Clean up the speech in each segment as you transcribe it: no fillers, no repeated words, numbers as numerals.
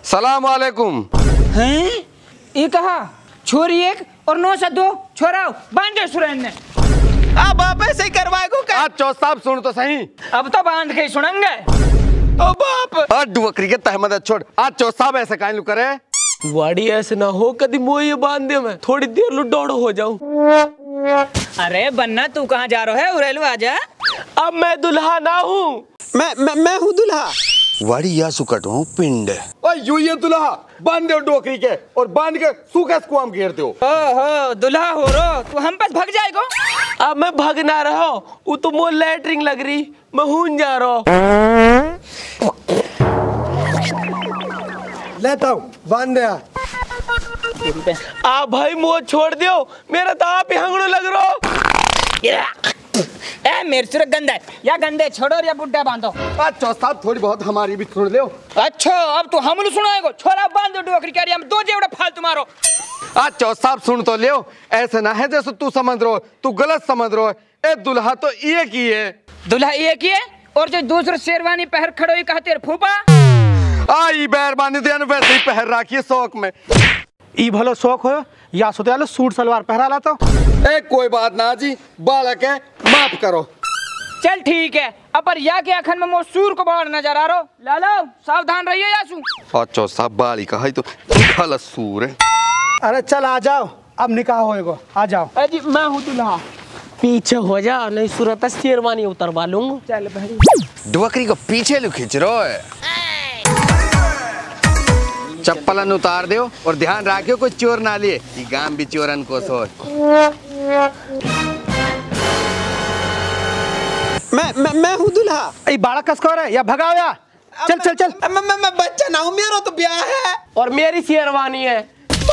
सलाम वालेकुम। हैं? ये कहा छोरी एक और 9 से 2 छोरा बांधे सुरेन ने। अब आप ऐसे ही करवाएगो क्या? आज चौथ साहब सुन तो सही। अब तो बांध के ही सुनेंगे। ओ बाप आज डुवकरी के तहमद छोड़। आज चौथ साहब ऐसे काहे लू करे। वाड़ी ऐसे ना हो कभी मोये बांध दे, मैं थोड़ी देर लुडौड़ हो जाऊं। अरे बन्ना तू कहाँ जा रहा है? उरेलू आजा। अब मैं दुल्हा ना हूँ। मैं हूँ दुल्हा। वाड़ी या सुकट हूँ पिंड। यू ये दुल्हा बांध दो डुवकरी के और बांध के सूखे कुआम घेरते हो। ओहो दुल्हा हो रो तू हम पास भाग जाएगो। अब मैं भाग ना रहा हूँ, वो तो मोर लैटरिंग लग रही, मैं हूं जा रहा हूँ। लेता हूँ बांध दे। आप भाई मोर छोड़ दियो, मेरा तो आप ही हंगड़ो लग रहा हो। ए मेरे सिर गंदा है या गंदे छोड़ो या बुड्ढा बांधो। आज चौथ साहब थोड़ी बहुत हमारी भी सुन लो। अच्छा अब तो हम सुनाएगो। छोरा बांध दो डुवकरी के हम 2 जेवड़ा फालतू मारो। आज चौथ साहब सुन तो लियो। ऐसे ना है जैसे तू समझ रहो, तू गलत समझ रहो। ए दुल्हा तो एक ही है। दुल्हा एक ही है और जो दूसरे शेरवानी पहर खड़ो ही कहते फूफा। आई बैर बांधी तो वैसे ही पहर रखी शौक में। ई भलो शौक हो या सुते सूट सलवार पहरा ला तो। ए कोई बात ना जी, बालक है माफ करो। चल ठीक है। अब या के अखन में मो सूर को बड़ा नजर आ रहा। लालो सावधान रहिए यासू। और चौथ साहब बाली का है तो गलत सूर है। अरे चल आ जाओ, अब निकाह होएगा, आ जाओ। अजी मैं हूँ दुल्हा। पीछे हो जा, नहीं सूरत शेरवानी उतरवा लूंगा। चल भाई डुवकरी को पीछे लो खींच रहो है। चप्पलन उतार दो और ध्यान रखियो कोई चोर ना लिए। ये गांव भी चोरन को सो। मैं हूँ दुल्हा। ई बाड़ा कस कर है या भगाओ या। चल चल चल। मैं बच्चा ना हूँ, मेरा तो ब्याह है और मेरी शेरवानी है।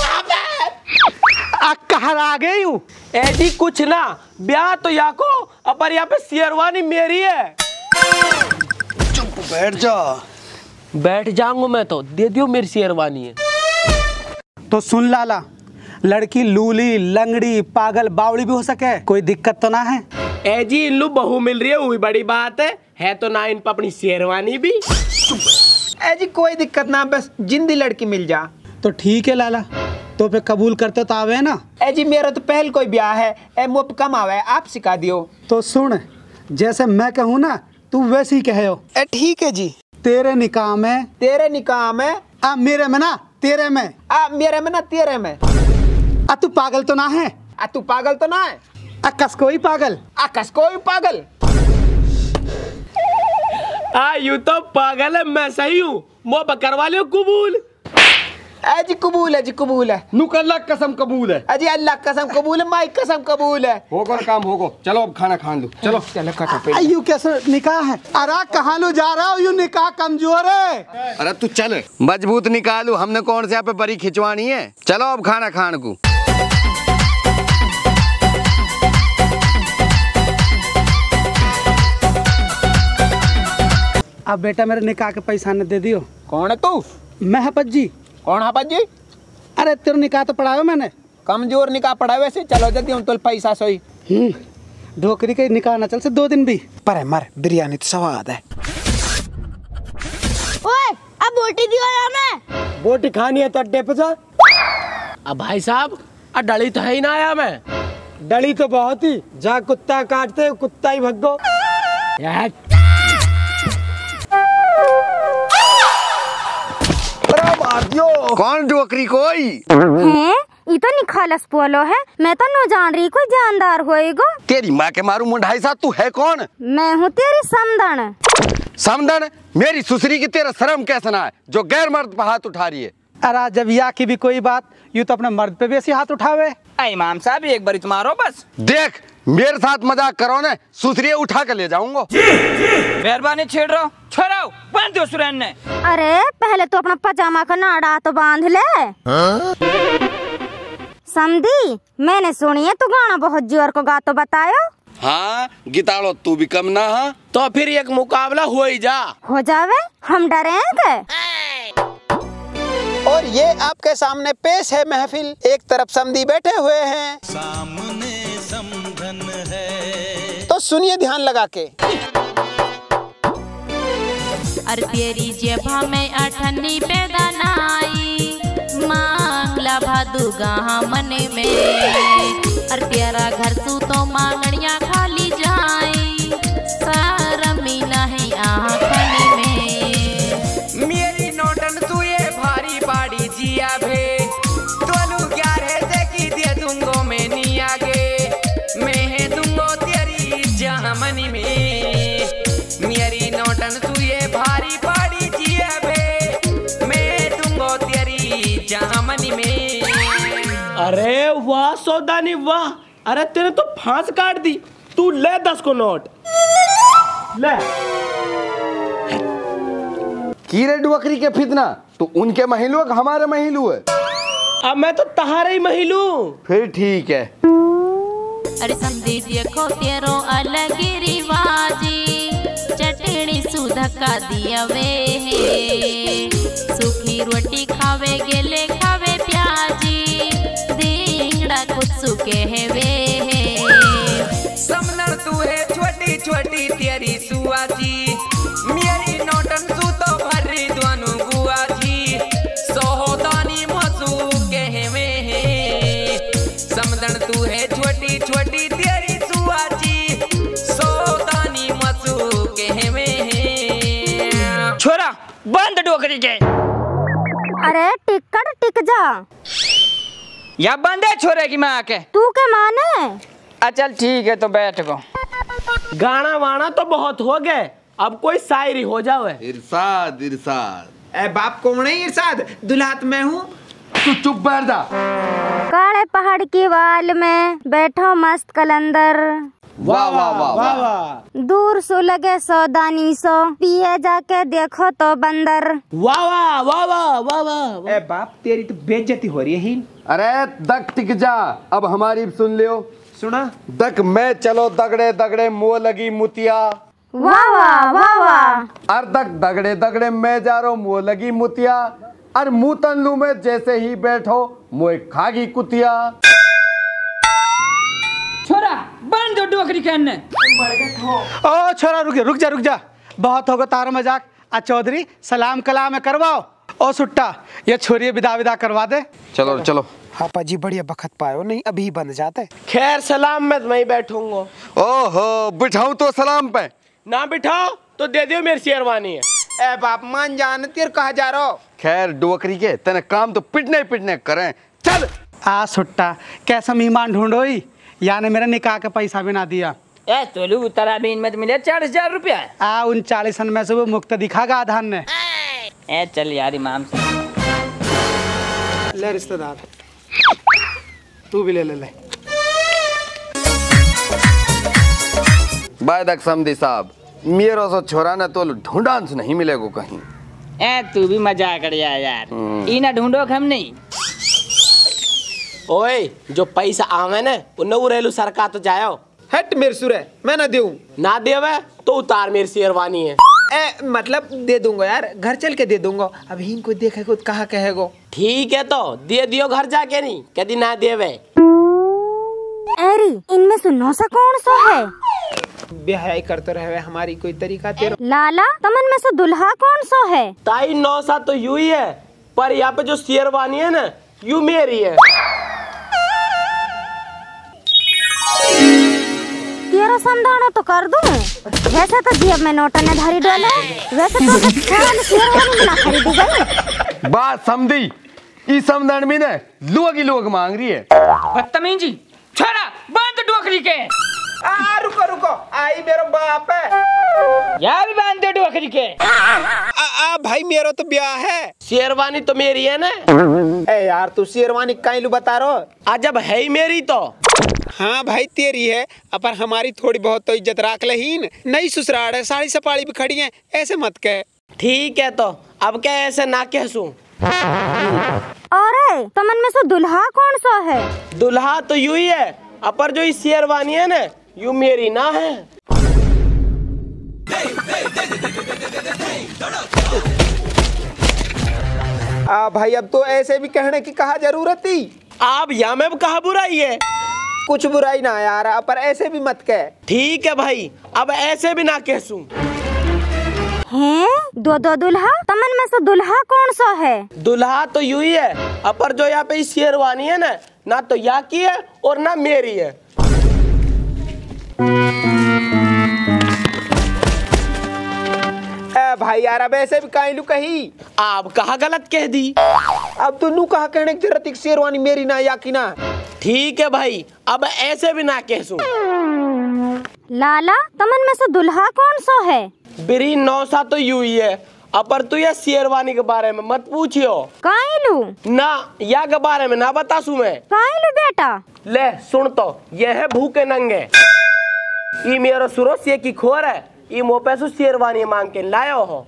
आ कहाँ आ गई हूँ? ऐसी कुछ ना, ब्याह तो या को अपर यहाँ पे शेरवानी मेरी है। चुप बैठ जा। बैठ जाऊंगा मैं तो, दे दियो मेरी शेरवानी है। तो सुन लाला, लड़की लूली लंगड़ी पागल बावड़ी भी हो सके, कोई दिक्कत तो ना है। ए जी इन लो बहू मिल रही है, वही बड़ी बात है तो ना इन पर अपनी शेरवानी भी। ए जी कोई दिक्कत ना, बस जिंदी लड़की मिल जा तो ठीक है लाला, तो फिर कबूल करते तो आवे ना। ए जी मेरा तो पहल कोई ब्याह है, ए मुझ कम आवे, आप सिखा दियो। तो सुन, जैसे मैं कहूँ ना तू वैसे ही कहो। ए ठीक है जी। तेरे निकाह में, तेरे निकाह में, आ मेरे में ना तेरे में, आ मेरे में ना तेरे में। आ तू पागल तो ना है? आ तू पागल तो ना है? आ कसकोई पागल? आ कसकोई पागल? यू तो पागल है, मैं सही हूँ। मोह करवा लियो कबूल। ए जी कबूल है जी, कबूल है। नुकल्ला कसम कबूल है। अजी अल्लाह कसम कबूल है, माई कसम कबूल है। होगा काम होगा। चलो अब खाना खान लो। चलो चलो काका पे। यू कैसे निकाह है? अरे कहाँ लो जा रहा हो? यू निकाह कमजोर है। अरे तू चल, मजबूत निकालू। हमने कौन से यहाँ पे बड़ी खिंचवानी है। चलो अब खाना खान को। अब बेटा मेरे निकाह के पैसा ने दे दियो। कौन है तू? मैं हपत जी। कौन है जी? अरे तेरे निकाह तो पढ़ायो मैंने। कमजोर निकाह पड़ा वैसे। चलो जल्दी हम तो पैसा सोई। ढोकरी के निकाह ना चल से 2 दिन भी। पर मर बिरयानी तो स्वाद है। ओए अब बोटी दियो हमें। बोटी खानी है तो अड्डे पे जा। अब भाई साहब डली तो है ही ना आया मैं। डली तो बहुत ही, जा कुत्ता काटते कुत्ता ही भगो। कौन डुवकरी कोई हैं? ये तो निखालस पोलो है। मैं तो नो जान रही कोई जानदार होएगो। तेरी माँ के मारू मुंडाई साथ। तू है कौन? मैं हूँ तेरी समदन। समदन? मेरी सुसरी की तेरा शर्म कैसे ना है जो गैर मर्द पर हाथ उठा रही है। अरे जब या की भी कोई बात, यू तो अपने मर्द पे भी ऐसे हाथ उठावे। इमाम साहब एक बार तुम्हारो बस। देख मेरे साथ मजाक करो ने, सुसरी उठा कर ले जाऊंगा। मेहरबानी छेड़ रहो। छोड़ो बांध दो सुरेन ने। अरे पहले तो अपना पजामा का नाड़ा तो बांध ले। समझी? मैंने सुनी है तू गाना बहुत जोर को गा तो बतायो। हाँ गिताड़ो तू भी कम ना। हाँ तो फिर एक मुकाबला हो ही जा। हो जावे, हम डरेंगे। और ये आपके सामने पेश है महफिल। एक तरफ समधी बैठे हुए हैं, सामने समधन है। तो सुनिए ध्यान लगा के। और तेरी जेबा में अठन्नी पैदा नाई मांगला भादुगा मन में और तेरा घर तू तो मांगड़िया खाली जाई शर्मी नहीं आँखनी में मेरी नोटन तू ये भारी बाड़ी जिया भे तोलू 11 से की दे दूंगो मैं नहीं आगे मैं दूंगो तेरी जहामनी में मेरी नोटन तू ये भारी बाड़ी जिया भे मैं दूंगो तेरी जहामनी में। अरे वाह सौदानी वाह, अरे तेरे तो फांस काट दी। तू ले 10 को नोट ले। कीरे डुकरी के फितना तो उनके महिलू है हमारे महिलू है। अब मैं तो तहारे ही महिलू। फिर ठीक है। अरे समझी देखो तेरो अलग रिवाजी चटनी सुधा का दिया वे सूखी रोटी खावे गेले खावे प्याजी दींगड़ा कुछ सुके है वे समनर तू है छोटी छोटी तेरी सुआजी मेरी नोटन तू तो भरी दोनों गुआजी सोहोदानी मसू के वे समदन तू है छोटी छोटी तेरी सुआजी सोहोदानी मसू के वे छोरा बंद डोकरी के। अरे टिकट टिक जा। या बंद है छोरे की माँ के तू के माने? चल ठीक है तो बैठ गो। गाना वाना तो बहुत हो गए, अब कोई शायरी हो जावे। इरशाद इरशाद। ए बाप कौन है इरशाद? दुल्हात मैं हूँ। तू चुप बैठ जा। काले पहाड़ की वाल में बैठो मस्त कलंदर वाह वाह वाह वाह। दूर सो लगे सौदानी सो पिए जाके देखो तो बंदर वाह वाह वाह वाह वाह वाह। ए बाप तेरी तो बेइज्जती हो रही है ही। अरे दक टिक जा, अब हमारी भी सुन लियो। सुना दक मैं चलो दगड़े दगड़े मुँह लगी मुतिया। वाह वाह वाह वाह। अर दक दगड़े दगड़े मैं जा रहा हूँ मुँह लगी मुतिया और मुँह तन लू में जैसे ही बैठो मुँह खागी कुतिया। छोरा बंद डोकरी कहने। ओ छोरा रुक जा बहुत होगा तार मजाक। आ चौधरी सलाम कलाम में करवाओ। ओ सुट्टा ये छोरी विदा करवा दे। चलो चलो। पापा जी बढ़िया बखत पायो, नहीं अभी बंद जाते। खैर सलाम में मैं बैठूंगा। ओहो बिठाऊं तो सलाम पे ना बिठाओ तो दे दियो मेरी शेरवानी है। ए बाप मान जान तेरे कहा जा रहा हो। खैर डोकरी के तेने काम तो पिटने करें। चल आ सुट्टा कैसा मेहमान ढूंढोई, यानी मेरा निकाह का पैसा भी ना दिया। ए तोलू तराबीन में तो मिले 40,000 रुपया। आ उन 40 में से वो मुक्त दिखागा आधान ने। ए चल यार इमाम से ले रिश्तेदार तू भी ले ले। बायदक समझी साहब मेरा सो छोरा ना तो ढूंढांस नहीं मिलेगा कहीं। ए तू भी मजाक कर यार इना ढूंढो हम नहीं। ओए जो पैसा आवे ने उन्हें रेलू सरकार तो जायो। हट मेरे सुरे मैं ना दूं। ना देवे तो उतार मेरी शेरवानी है। ए मतलब दे दूंगा यार, घर चल के दे दूंगा। अभी इनको देखेगो तो कहाँ कहेगो। ठीक है तो दे दियो घर जाके, नहीं कदी ना देवे। एरी इनमें से नौसा कौन सा है? ब्याह करते रहे हमारी कोई तरीका तेरा। लाला तमन में से दुल्हा कौन सा है? ताई 9 साल तो यू ही है, पर यहाँ पे जो शेरवानी है ना यू मेरी है। तेरा समझाना तो कर दूं। वैसे तो जेब में नोट ने धरी डोले, वैसे तो शेरवानी ना खरीदी गई। बात समझी इस समझण में ने लोग मांग रही है। बदतमीजी छोरा बंद डोकरी के। रुको आई मेरा बाप है। या भी बंद डोकरी के। भाई मेरा तो ब्याह है। शेरवानी तो मेरी है ना। ए यार तू शेरवानी काहे लू बता रहा? आज जब है ही मेरी तो। हाँ भाई तेरी है, पर हमारी थोड़ी बहुत तो इज्जत राख लहीन। नई ससुराल है, साड़ी सपाड़ी भी खड़ी है, ऐसे मत कह। ठीक है तो अब क्या ऐसे ना कहसूं। अरे तमन में से दुल्हा कौन सा है? दुल्हा तो यू ही है, अपर जो इस शेरवानी है ना यू मेरी ना है। भाई अब तो ऐसे भी कहने की कहा जरूरत थी। आप यहाँ में कहा बुराई है? कुछ बुराई ना यार, पर ऐसे भी मत कह। ठीक है भाई अब ऐसे भी ना कहसूं। हैं? दो दो दुल्हा? तमन में से दुल्हा कौन सा है? दुल्हा तो यूं ही है, अपर जो यहाँ पे शेरवानी है ना तो या की है और ना मेरी है। भाई यार अब ऐसे भी काहे लू कही, आप कहा गलत कह दी। अब तो लू कहा कहने की जरूरत, शेरवानी मेरी ना या की ना। ठीक है भाई, अब ऐसे भी ना कह सूं। लाला, तमन में से दुल्हा कौन सा है? बिरी नौसा तो यूं ही है, अपर तू ये शेरवानी के बारे में मत पूछियो। काइलू ना या के बारे में ना बतासू मैं। काइलू बेटा? ले सुन तो, ये है भूखे नंगे। ये मेरो सुरोस ये की खोर है, ये मोपेसु शेरवानी मांग के लायो हो।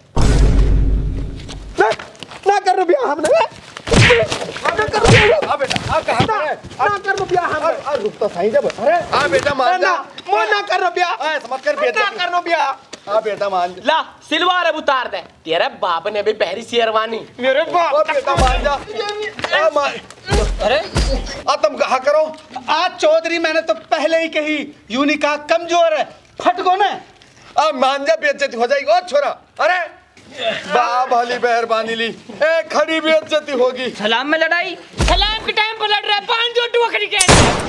ना कर रो ब्याह हमने, ना कर रो ब्याह बेटा, आप कहां पर है? ना कर रो ब्याह हमने। रुक तो सही जब, अरे आ बेटा मान जा। मो ना कर रो ब्याह, ऐ समझ कर बेटा, ना कर रो ब्याह। आ बेटा मान जा। ला सिलवार अब उतार दे, तेरे बाप ने भी पहरी शेरवानी। मेरे बाप, ओ बेटा मान जा। आ मान। अरे आ तुम कहा करो। आज चौधरी मैंने तो पहले ही कही, यूं नहीं कहा कमजोर है, फट गो ना। आ मान जा, बेइज्जती हो जाएगी। ओ छोरा, अरे बा भली मेहरबानी ली, ए खड़ी बेइज्जती होगी। सलाम में लड़ाई, सलाम के टाइम पर लड़ रहा है पांच जो टोकरी के।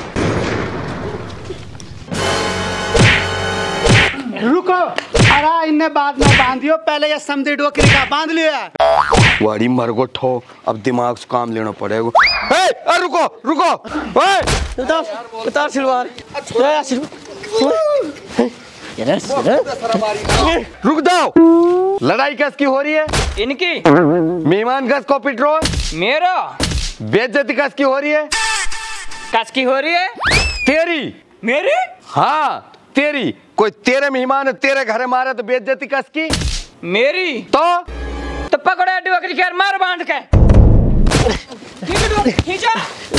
रुको, अरे इन्हें बाद में बांधियो, पहले ये समझी डोकरी का बांध लिया। वाड़ी मरगोट हो, अब दिमाग से काम लेना पड़ेगा। ए रुको रुको, उतार सिलवार। रुक जाओ। लड़ाई किसकी हो रही है? इनकी। मेहमान कस को पिट रहे हो? मेरा। बेइज्जती किसकी हो रही है? कस की हो रही है? तेरी। मेरी? हाँ तेरी। कोई तेरे मेहमान है, तेरे घर मारे तो बेइज्जती किसकी? मेरी। तो पकड़ो डोकरी के मार बांध के। खींचा।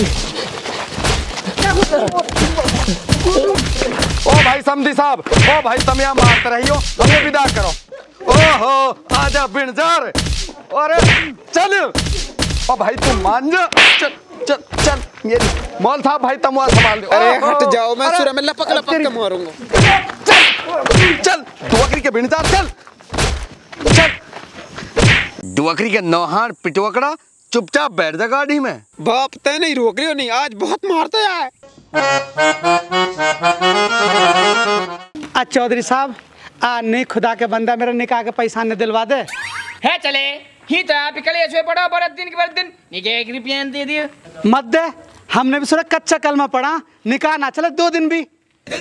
ओ भाई समधी साहब, ओ भाई तुम यहाँ मारते रही हो, हमें विदा करो। ओहो आजा बिनजार, अरे चल। ओ भाई तुम मान जा, चल चल चल। मेरी मौल साहब भाई तुम वहाँ संभाल दो। अरे हट जाओ, मैं सुरा में लपक लपक के मारूंगा। चल चल डुवकरी के बिनजार, चल चल। डुवकरी के नौहान पिटवकड़ा, चुपचाप बैठ जा गाड़ी में। बाप तय नहीं रोक रही हो, नहीं आज बहुत मारता है। चौधरी साहब, नहीं खुदा के बंदा मेरा निकाह के पैसा ने दिलवा दे। है चले ही तो आप कल ऐसे पढ़ो बरत दिन के बरत दिन नीचे 1 रुपया दे दिए। मत दे, हमने भी सुना कच्चा कलमा पढ़ा, निकाह ना चले 2 दिन भी।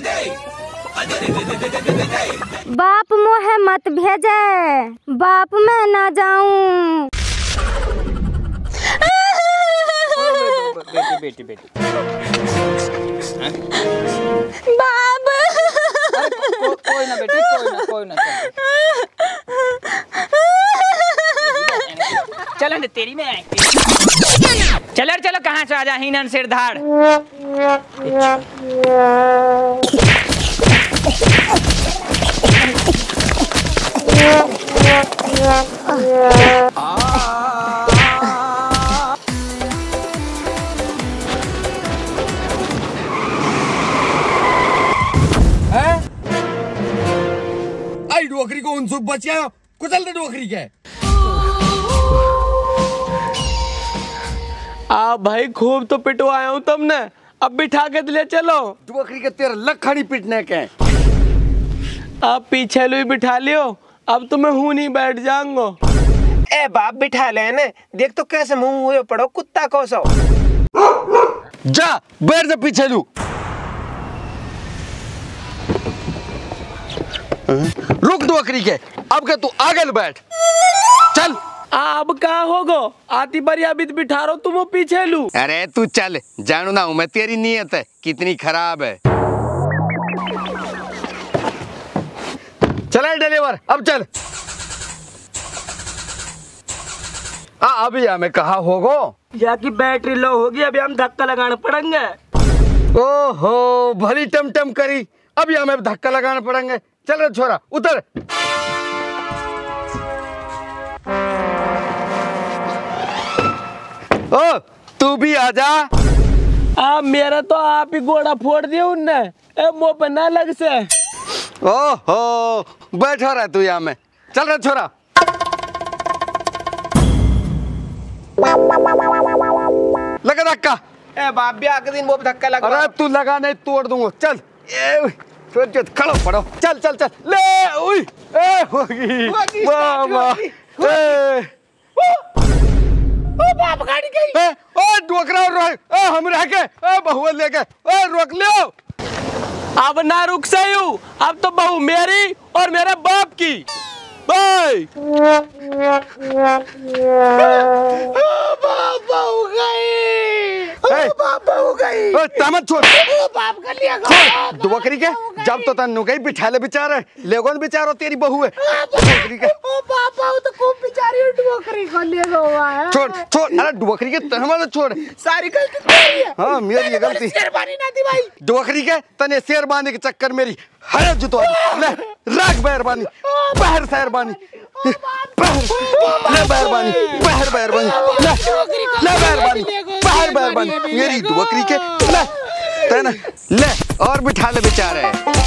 बाप मोहे मत भेजे, बाप मैं ना जाऊं। बेटी बेटी बाप। कोई ना बेटी, कोई ना चलो न तेरी में आए। चलो कहाँ से आजा हिनन सिर धाड़। आई डोकरी को उन सब बचिया कुचल दे डोकरी के। आप भाई खूब तो पिटवाया हूँ तुमने, अब बिठा के ले चलो। डोकरी के तेरे लखड़ी पिटने के। आप पीछे लो ही बिठा लियो, अब तो मैं हूँ नहीं बैठ जाऊंगा। ए बाप बिठा ले ने, देख तो कैसे मुंह हुए पड़ो कुत्ता को सो। जा बैठ जा पीछे लू। रुक डोकरी के, अब के तू आगे बैठ। चल। अब कहाँ होगो, आती बारी अभी बिठा रहा तुम पीछे लू। अरे तू चल, जानू ना हूं मैं तेरी नीयत है कितनी खराब है। चल डिलीवर, अब चल। अभी हमें कहा होगो या की बैटरी लो होगी, अभी हम धक्का लगाना पड़ेंगे। ओहो भली टम करी, अभी हमें धक्का लगाना पड़ेंगे। चल रे छोरा उतर। ओ तू भी आजा। आप मेरा तो आप ही गोड़ा फोड़ दिया उनने, मुँह पे ना लग से। ओहो बैठा रहा तू यहाँ में, चल रहा छोरा। लगा धक्का। ए बाप ब्याह के दिन वो धक्का लगा। अरे तू लगा नहीं तोड़ दूंगा। चल छोड़ खड़ो पड़ो। चल चल चल ले। उई ए होगी वाह वाह। ओ बाप गाड़ी गई। ओ डोकरा रोक। हम रह के बहुआ ले गए। रोक लियो। अब ना रुक सही, अब तो बहू मेरी और मेरे बाप की। बाय। बाप हो गई। बाप हो गई। तामत छोड़। बाप कर लिया। छोड़ डोकरी के। जब तो तनु गई बिठाले बेचारे लेगोन बेचारो तेरी बहू है। डोकरी के। ओ बाप तो खूब बेचारी डोकरी को ले गया है। छोड़ छोड़। अरे डोकरी के तहमत छोड़। सारी गलती तेरी है। हाँ मेरी गलती। शेरबानी ना थी भाई। डोकरी के तने शेरबानी के चक्कर मेरी हर जुतो ले राग मेहरबानी बहर शेरबानी ले मेहरबानी बहर मेहरबानी ले मेहरबानी बहर मेहरबानी मेरी डोकरी के ले तेना ले और बिठा ले बेचारे।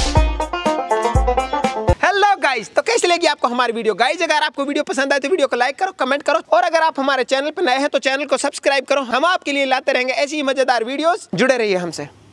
हेलो गाइस, तो कैसे लगी आपको हमारी वीडियो? गाइस अगर आपको वीडियो पसंद आए तो वीडियो को लाइक करो, कमेंट करो और अगर आप हमारे चैनल पर नए हैं तो चैनल को सब्सक्राइब करो। हम आपके लिए लाते रहेंगे ऐसी ही मजेदार वीडियोस। जुड़े रहिए हमसे।